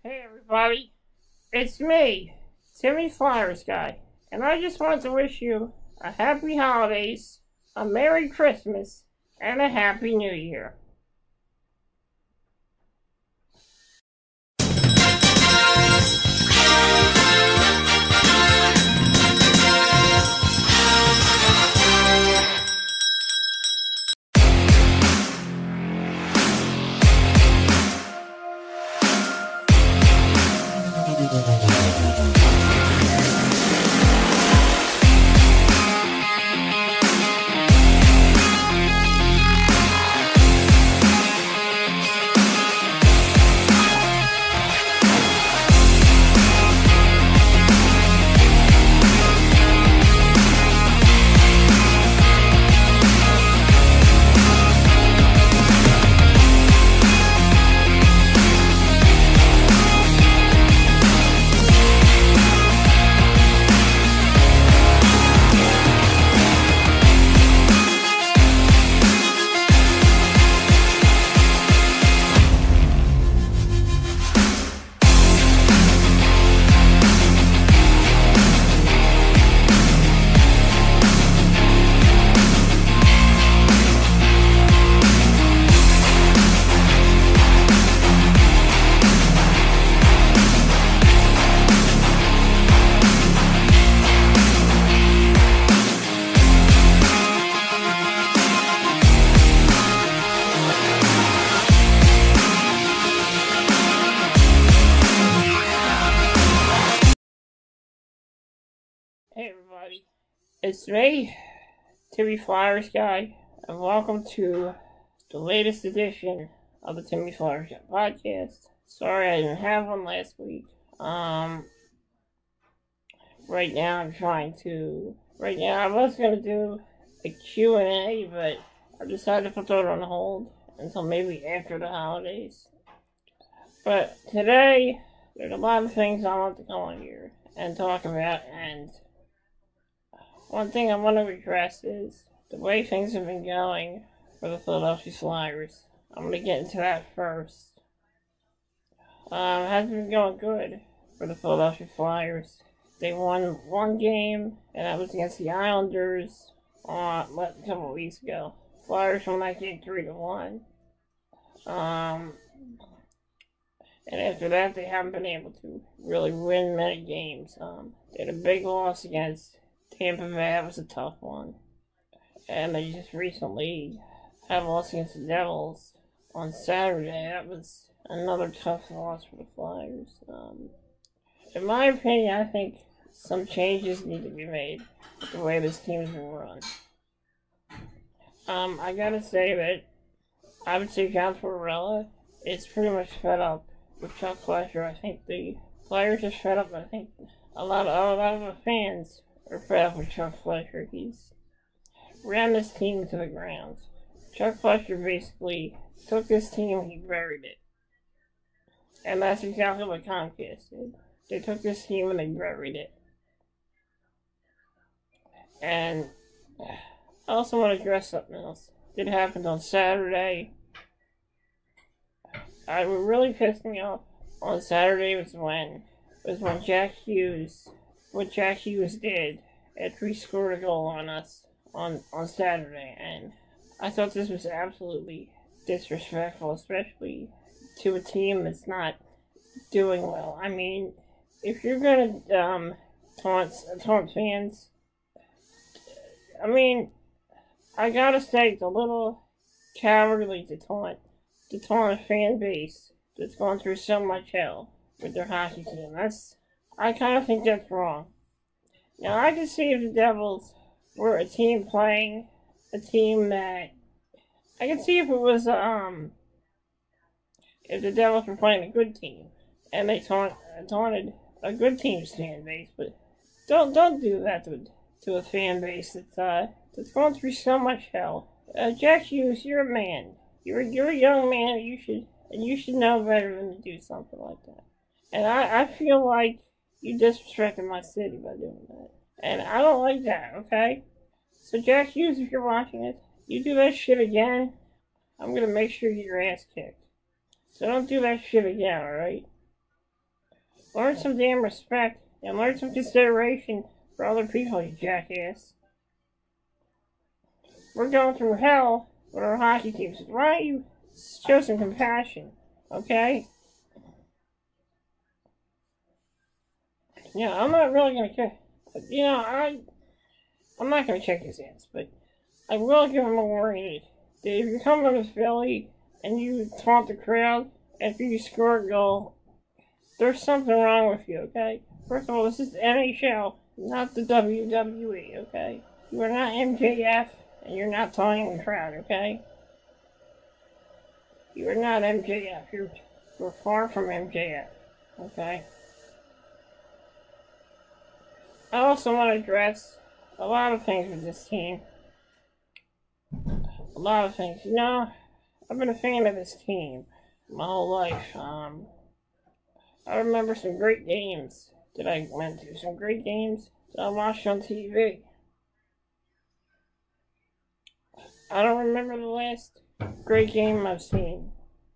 Hey everybody, it's me, Timmy Flyersguy, and I just want to wish you a happy holidays, a Merry Christmas, and a Happy New Year. Hey everybody, it's me, Timmy Flyersguy, and welcome to the latest edition of the Timmy Flyersguy podcast. Sorry I didn't have one last week. Right now I was gonna do a Q&A, but I decided to put that on hold until maybe after the holidays. But today, there's a lot of things I want to go on here and talk about, and one thing I want to address is the way things have been going for the Philadelphia Flyers. I'm going to get into that first. It hasn't been going good for the Philadelphia Flyers. They won one game, and that was against the Islanders a couple of weeks ago. Flyers won that game 3-1. And after that, they haven't been able to really win many games. They had a big loss against Tampa Bay. That was a tough one. And they just recently had a loss against the Devils on Saturday. That was another tough loss for the Flyers. In my opinion, I think some changes need to be made with the way this team has been run. I gotta say that I would say John Tortorella is pretty much fed up with Chuck Fletcher. I think the Flyers are fed up. I think a lot of the fans are fed up with Chuck Fletcher. He's ran this team to the ground. Chuck Fletcher basically took this team and he buried it. And that's exactly what Comcast did. They took this team and they buried it. And I also want to address something else that happened on Saturday. What really pissed me off on Saturday was when Jack Hughes did after he scored a goal on us on Saturday, and I thought this was absolutely disrespectful, especially to a team that's not doing well. I mean, if you're gonna taunt fans, I mean, I gotta say it's a little cowardly to taunt a fan base that's gone through so much hell with their hockey team. I kind of think that's wrong. Now, I could see if the Devils were a team playing a team that... I could see if it was, if the Devils were playing a good team, and they taunted a good team's fan base, but don't do that to a fan base that's gone through so much hell. Jack Hughes, you're a man. You're a young man, you should know better than to do something like that. And I feel like you disrespected my city by doing that. And I don't like that, okay? So Jack Hughes, if you're watching this, you do that shit again, I'm gonna make sure you get your ass kicked. So don't do that shit again, alright? Learn some damn respect and learn some consideration for other people, you jackass. We're going through hell with our hockey teams. Why don't you show some compassion, okay? Yeah, I'm not really gonna check. You know, I'm not gonna check his ass, but I will give him a warning that if you come to Philly and you taunt the crowd after you score a goal, there's something wrong with you, okay? First of all, this is the NHL, not the WWE, okay? You are not MJF, and you're not taunting the crowd, okay? You are not MJF. You're far from MJF, okay? I also want to address a lot of things with this team. A lot of things. You know, I've been a fan of this team my whole life. I remember some great games that I went to. Some great games that I watched on TV. I don't remember the last great game I've seen.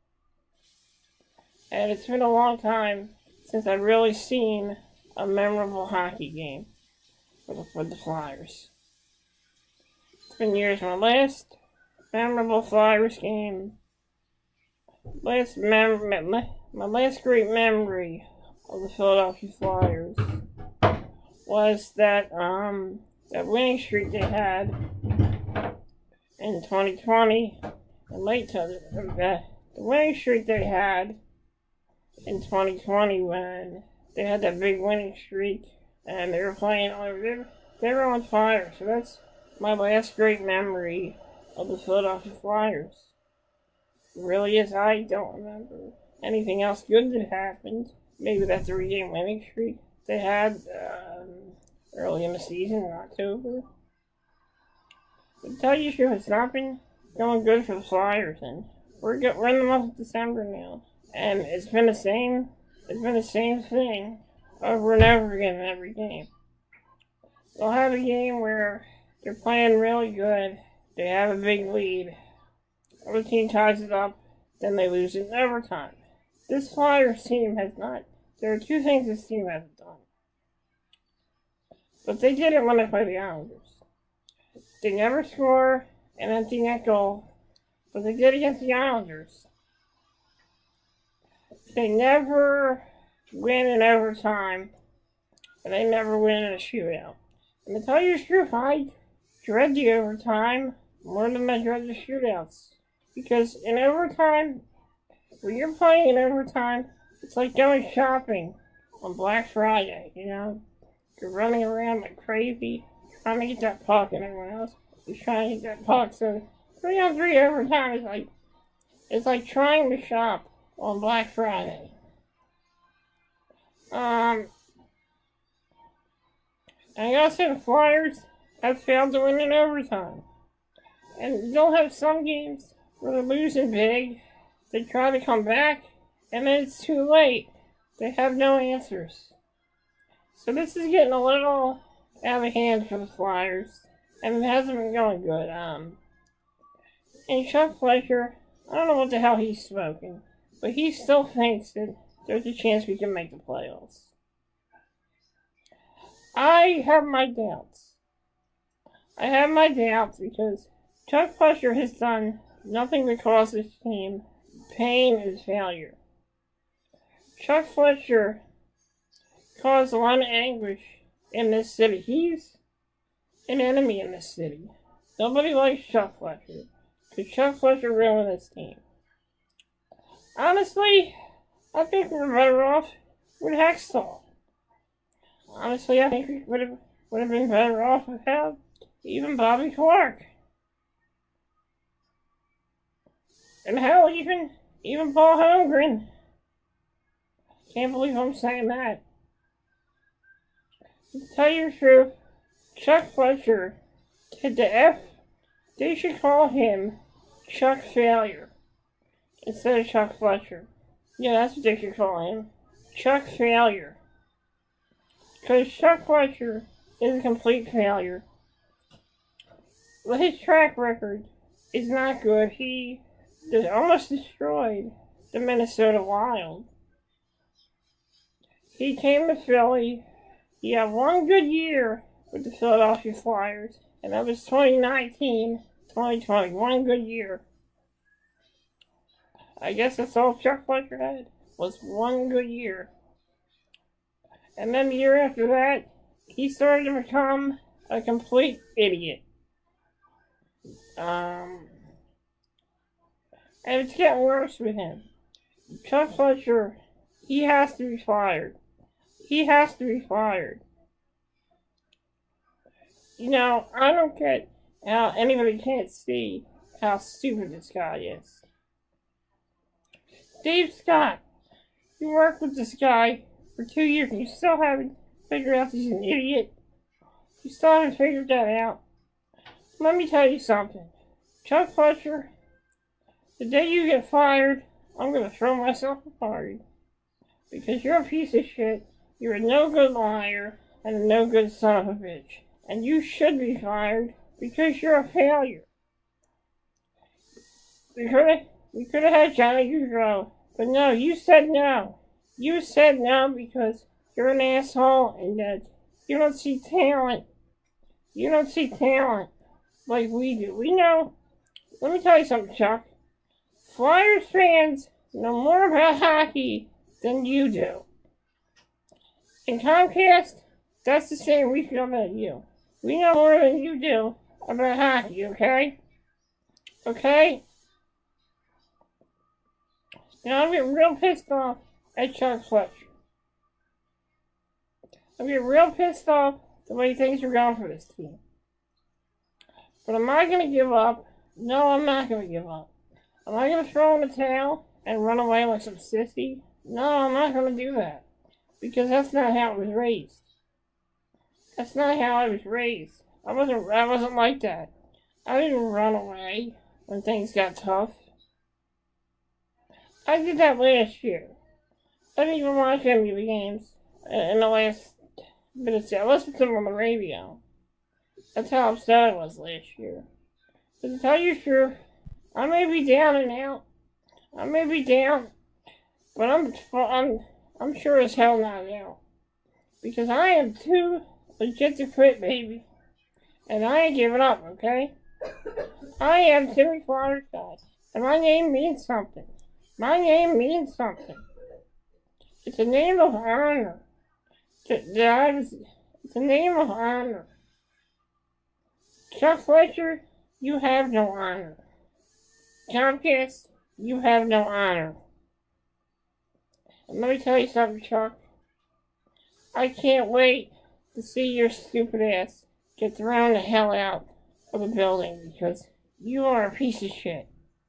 And it's been a long time since I've really seen a memorable hockey game for the Flyers. It's been years. My last memorable Flyers game, my last great memory of the Philadelphia Flyers was that winning streak they had in 2020, and the winning streak they had in 2020 when they had that big winning streak and they were playing, they were on fire. So that's my last great memory of the Philadelphia Flyers. It really is. I don't remember anything else good that happened. Maybe that 3-game winning streak they had early in the season in October. But to tell you the truth, it's not been going good for the Flyers, and we're in the month of December now, and it's been the same thing over and over again in every game. They'll have a game where they're playing really good, they have a big lead, other team ties it up, then they lose in overtime. This Flyers team has not. There are two things this team hasn't done. But they did it when they played the Islanders. They never score an empty net goal, but they did against the Islanders. They never win in overtime, and they never win in a shootout. And to tell you the truth, I dread the overtime more than I dread the shootouts. Because in overtime, when you're playing in overtime, it's like going shopping on Black Friday, you know? You're running around like crazy, trying to get that puck, and everyone else is trying to get that puck. So 3-on-3 overtime is like trying to shop on Black Friday. I gotta say the Flyers have failed to win in overtime. And they'll have some games where they're losing big, they try to come back, and then it's too late. They have no answers. So this is getting a little out of hand for the Flyers, and it hasn't been going good. And Chuck Fletcher, I don't know what the hell he's smoking, but he still thinks that there's a chance we can make the playoffs. I have my doubts. Because Chuck Fletcher has done nothing to cause this team pain and failure. Chuck Fletcher caused a lot of anguish in this city. He's an enemy in this city. Nobody likes Chuck Fletcher, because Chuck Fletcher ruined this team. Honestly, I think we're better off with Hextall. Honestly, I think we would have been better off without even Bobby Clark. And hell, even Paul Holmgren. Can't believe I'm saying that. To tell you the truth, Chuck Fletcher did the F. They should call him Chuck Failure instead of Chuck Fletcher. Yeah, that's what they should call him. Chuck Failure. Because Chuck Fletcher is a complete failure. But his track record is not good. He almost destroyed the Minnesota Wild. He came to Philly. He had one good year with the Philadelphia Flyers, and that was 2019, 2020. One good year. I guess that's all Chuck Fletcher had, was one good year. And then the year after that, he started to become a complete idiot. And it's getting worse with him. Chuck Fletcher, he has to be fired. He has to be fired. You know, I don't get how anybody can't see how stupid this guy is. Dave Scott, you worked with this guy for 2 years and you still haven't figured out he's an idiot. You still haven't figured that out. Let me tell you something. Chuck Fletcher, the day you get fired, I'm going to throw myself a party. Because you're a piece of shit, you're a no-good liar, and a no-good son of a bitch. And you should be fired because you're a failure. We could have had Johnny Gaudreau, but no, you said no. You said no because you're an asshole and that you don't see talent. You don't see talent like we do. We know. Let me tell you something, Chuck. Flyers fans know more about hockey than you do. In Comcast, that's the same we feel about you. We know more than you do about hockey, okay? Okay? Now I'm getting real pissed off at Chuck Fletcher. I'm getting real pissed off the way things are going for this team. But am I going to give up? No, I'm not going to give up. Am I going to throw in the towel and run away like some sissy? No, I'm not going to do that. Because that's not how I was raised. That's not how I was raised. I wasn't like that. I didn't run away when things got tough. I did that last year. I didn't even watch any of the games in the last minutes. I listened to them on the radio. That's how upset I was last year. But to tell you the truth, I may be down and out. I may be down, but I'm sure as hell not out. Because I am too legit to quit, baby. And I ain't giving up, okay? I am Timmy Flyersguy. And my name means something. My name means something. It's a name of honor. It's a name of honor. Chuck Fletcher, you have no honor. Comcast, you have no honor. And let me tell you something, Chuck. I can't wait to see your stupid ass get thrown the hell out of the building because you are a piece of shit.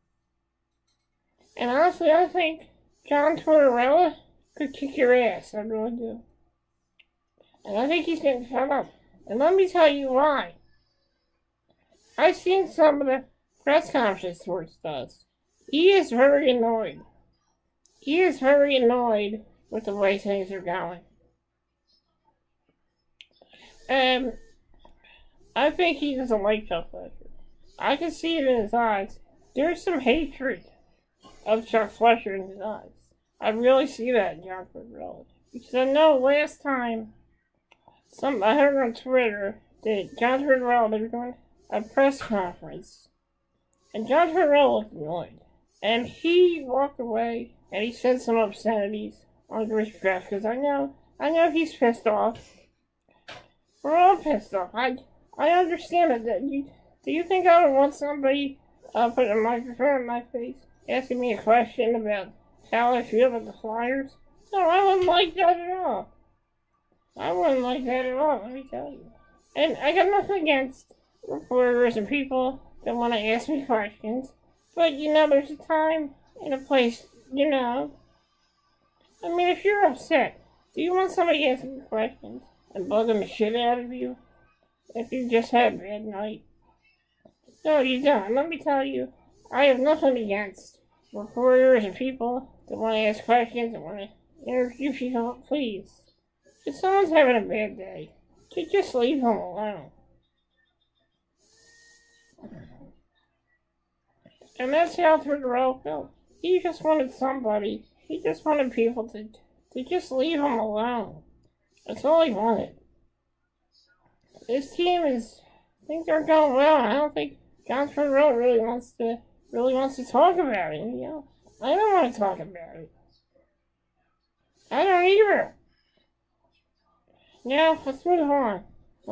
And honestly, I think John Tortorella could kick your ass. I really do. And I think he's getting fed up. And let me tell you why. I've seen some of the press conferences Torts does. He is very annoyed. He is very annoyed with the way things are going. And I think he doesn't like Chuck Fletcher. I can see it in his eyes. There's some hatred of Chuck Fletcher in his eyes. I really see that in John Tortorella. Because I know last time, I heard on Twitter that John Tortorella, they were doing a press conference. And John Tortorella looked annoyed. And he walked away and he said some obscenities on Chris Kraft because I know he's pissed off. We're all pissed off. I understand it. Do you think I would want somebody putting a microphone in my face, asking me a question about how I feel about the Flyers? No, I wouldn't like that at all. I wouldn't like that at all, let me tell you. And I got nothing against reporters and people that want to ask me questions. But, there's a time and a place, I mean, if you're upset, do you want somebody asking you questions and bugging the shit out of you if you just had a bad night? No, you don't. Let me tell you, I have nothing against reporters and people that want to ask questions and want to interview people. Please, if someone's having a bad day, just leave them alone. And that's how Tortorella felt. He just wanted people to just leave him alone. That's all he wanted. This team things aren't going well. I don't think John Farrell really wants to talk about it. I don't want to talk about it. I don't either. Now, let's move on.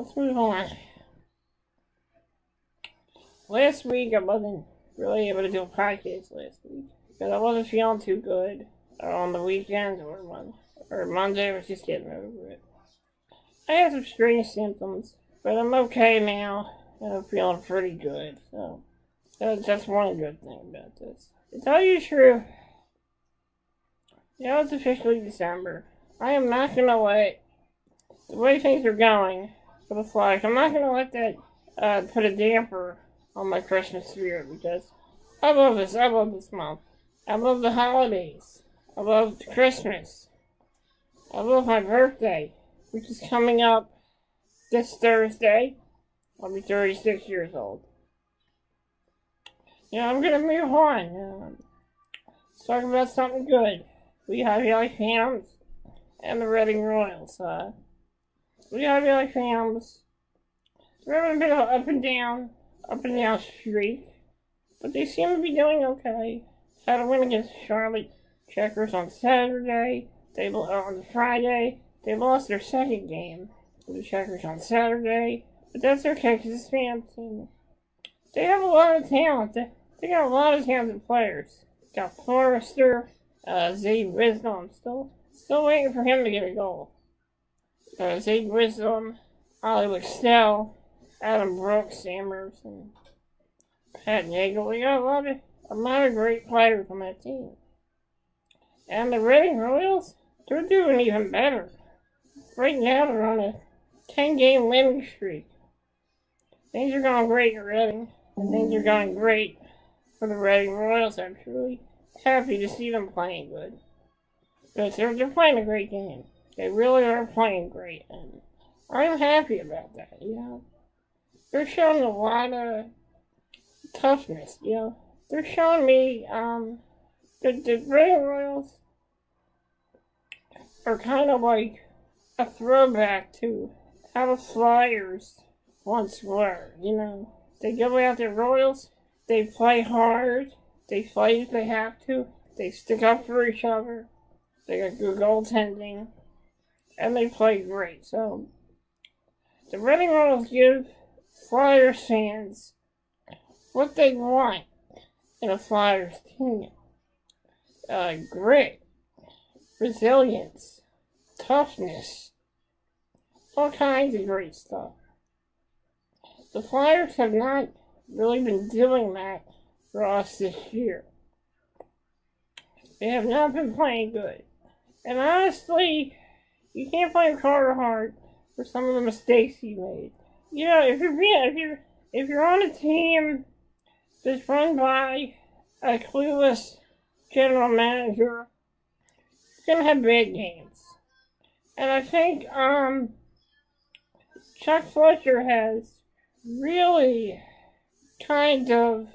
Last week, I wasn't really able to do a podcast last week because I wasn't feeling too good on the weekends or Monday. I was just getting over it. I had some strange symptoms, but I'm okay now, and I'm feeling pretty good. So that's one good thing about this. To tell you the truth, now it's officially December. I am not gonna let the way things are going for the Flyers. I'm not gonna let that put a damper on my Christmas spirit because I love this. I love this month. I love the holidays. I love Christmas. I love my birthday, which is coming up this Thursday. I'll be 36 years old. I'm gonna move on. Let's talk about something good. We have Valley Hams and the Reading Royals. We have Valley Hams. They're having a bit of up and down streak, but they seem to be doing okay. Had a win against Charlotte Checkers on Saturday. On Friday, they lost their second game to the Checkers on Saturday, but that's okay because this fan team, they have a lot of talent. They got a lot of talented players. They got Forrester, Zade Wisdom. Still waiting for him to get a goal. Zade Wisdom, Ollie Lexell, Adam Brooks, Sam Merson, Pat Nagel. We got a lot of great players on that team. And the Reading Royals, they're doing even better. Right now, they're on a 10-game winning streak. Things are going great in Reading, and things are going great for the Reading Royals. I'm truly happy to see them playing good. Because they're playing a great game. They really are playing great, and I'm happy about that, They're showing a lot of toughness, They're showing me, the Reading Royals are kind of like a throwback to how the Flyers once were, They go out there, Royals, they play hard, they fight if they have to, they stick up for each other, they got good goaltending, and they play great. So, the Reading Royals give Flyers fans what they want in a Flyers team. Grit, resilience, toughness, all kinds of great stuff. The Flyers have not really been doing that for us this year. They have not been playing good. And honestly, you can't blame Carter Hart for some of the mistakes he made. If you're on a team that's run by a clueless general manager, you're gonna have bad games. And I think Chuck Fletcher has really kind of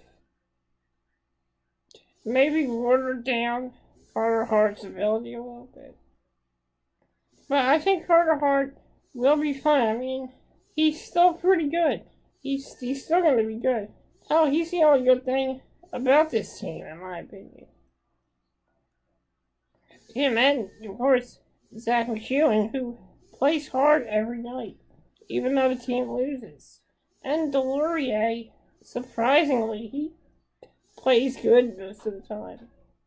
maybe watered down Carter Hart's ability a little bit. But I think Carter Hart will be fine. I mean, he's still pretty good. He's still going to be good. Oh, he's the only good thing about this team, in my opinion. Him and, of course, Zach McEwen, who plays hard every night, even though the team loses. And Delorier, surprisingly, he plays good most of the time.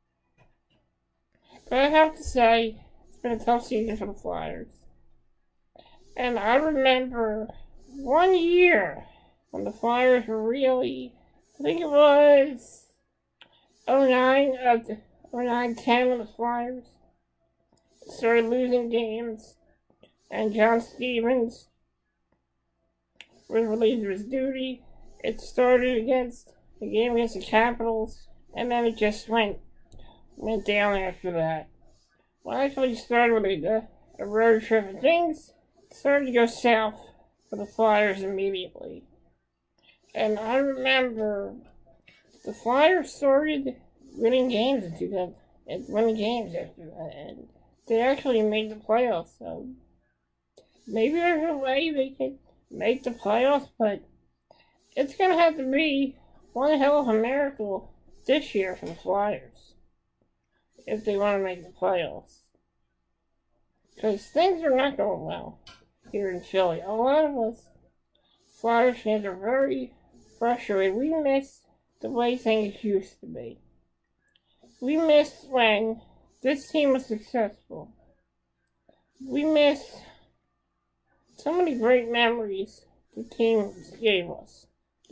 But I have to say, it's been a tough season for the Flyers. And I remember one year when the Flyers were really, I think it was 09-10 when the Flyers started losing games. And John Stevens was relieved of his duty. It started against the game against the Capitals, and then it just went down after that. Well, actually started with a road trip, and things started to go south for the Flyers immediately. And I remember the Flyers started winning games after that, and they actually made the playoffs, so maybe there's a way they can make the playoffs, but it's gonna have to be one hell of a miracle this year for the Flyers if they want to make the playoffs. Because things are not going well here in Philly. A lot of us Flyers fans are very frustrated. We miss the way things used to be. We miss when this team was successful. We miss so many great memories this team gave us.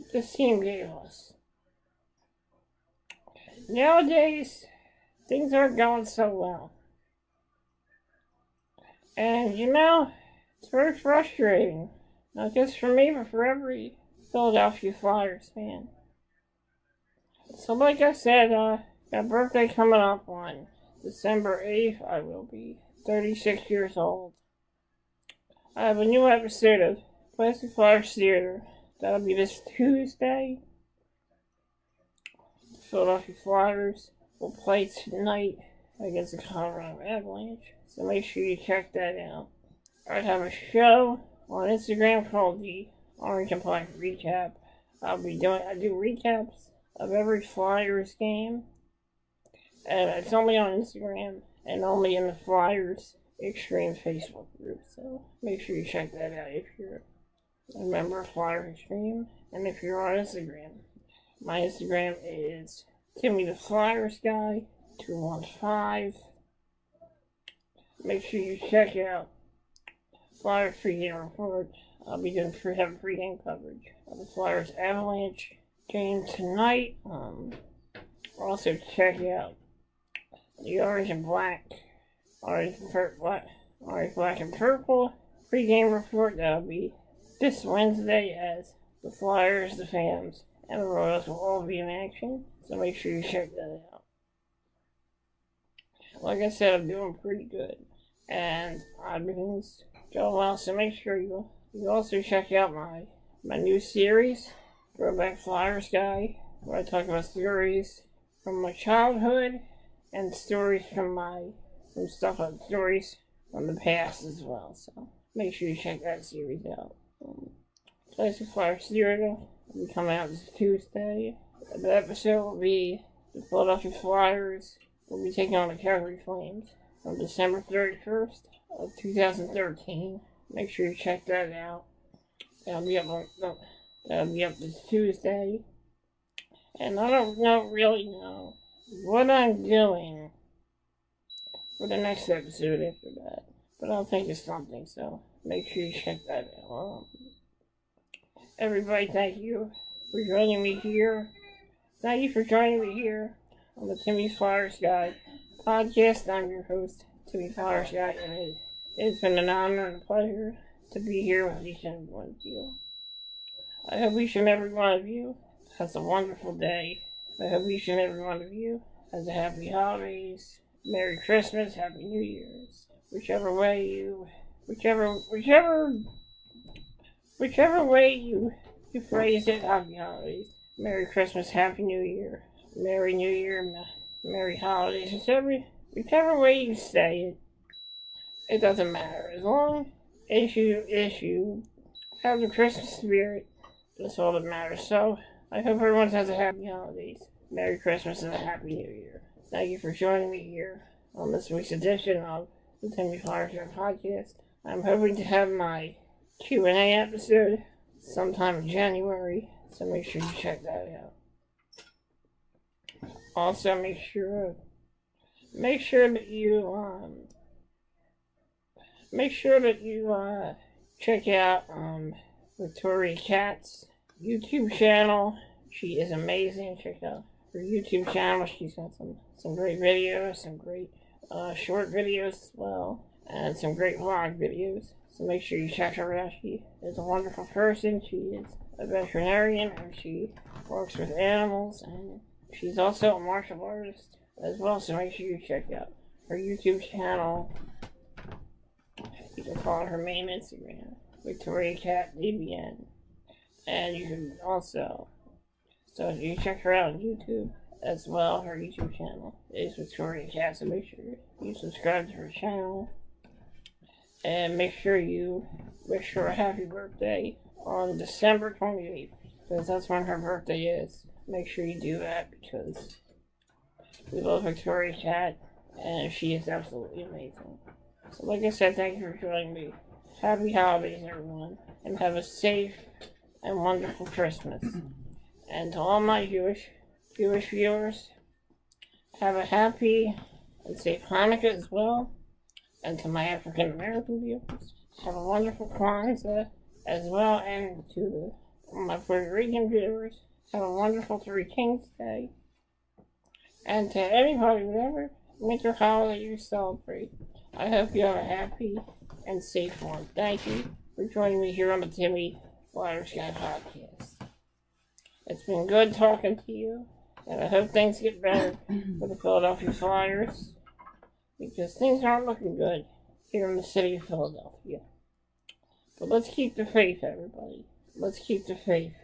Nowadays, things aren't going so well. And it's very frustrating. Not just for me, but for every Philadelphia Flyers fan. So like I said, got a birthday coming up on December 8th. I will be 36 years old. I have a new episode of Classic Flyers Theater. That'll be this Tuesday. The Philadelphia Flyers will play tonight against the Colorado Avalanche. So make sure you check that out. I have a show on Instagram called the Orange and Black Recap. I do recaps of every Flyers game. And it's only on Instagram and only in the Flyers Extreme Facebook group. So make sure you check that out if you're a member of Flyers Extreme. And if you're on Instagram, my Instagram is Timmy Flyersguy 215. Make sure you check out Flyers pregame report. I'll be having pregame coverage of the Flyers Avalanche game tonight. Also check out the Orange, Black, and Purple pregame report. That'll be this Wednesday as the Flyers, the Fans, and the Royals will all be in action. So make sure you check that out. Like I said, I'm doing pretty good. And everything's going well, so make sure you also check out my new series, Throwback Flyers Guy, where I talk about stories from my childhood and stories from stories from the past as well. So make sure you check that series out. Classic Flyers Theater will be coming out this Tuesday. The episode will be the Philadelphia Flyers will be taking on the Calgary Flames on December 31st of 2013. Make sure you check that out. That'll be up this Tuesday. And I don't really know what I'm doing for the next episode after that. But I'll think of something, so make sure you check that out. Everybody, thank you for joining me here. Thank you for joining me here on the Timmy Flyersguy podcast. I'm your host, Timmy Flyersguy, and it's been an honor and a pleasure to be here with each and every one of you. I hope each and every one of you has a wonderful day. I hope each and every one of you has a happy holidays, Merry Christmas, Happy New Year's. Whichever way you phrase it, happy holidays, Merry Christmas, Happy New Year, Merry New Year, Merry Holidays. Whichever way you say it, it doesn't matter. As long as you have the Christmas spirit, that's all that matters. So, I hope everyone has a happy holidays, Merry Christmas, and a Happy New Year. Thank you for joining me here on this week's edition of the Timmy Flyersguy podcast. I'm hoping to have my Q&A episode sometime in January, so make sure you check that out. Also, make sure that you check out Victoria Kat's YouTube channel. She is amazing. Check out her YouTube channel. She's got some great videos, some great short videos as well, and some great vlog videos. So make sure you check her out. She is a wonderful person. She is a veterinarian, and she works with animals, and she's also a martial artist as well. So make sure you check out her YouTube channel. You can follow her main Instagram, Victoria Cat DBN. And you can also, so you check her out on YouTube as well. Her YouTube channel is Victoria Cat, so make sure you subscribe to her channel. And make sure you wish her a happy birthday on December 28th, because that's when her birthday is. Make sure you do that, because we love Victoria Cat, and she is absolutely amazing. So like I said, thank you for joining me. Happy holidays, everyone, and have a safe and wonderful Christmas. And to all my Jewish viewers, have a happy and safe Hanukkah as well. And to my African American viewers, have a wonderful Kwanzaa as well. And to my Puerto Rican viewers, have a wonderful Three Kings Day. And to anybody, whatever winter holiday you celebrate, I hope you have a happy and safe one. Thank you for joining me here on the Timmy Flyersguy podcast. It's been good talking to you, and I hope things get better for the Philadelphia Flyers, because things aren't looking good here in the city of Philadelphia. But let's keep the faith, everybody. Let's keep the faith.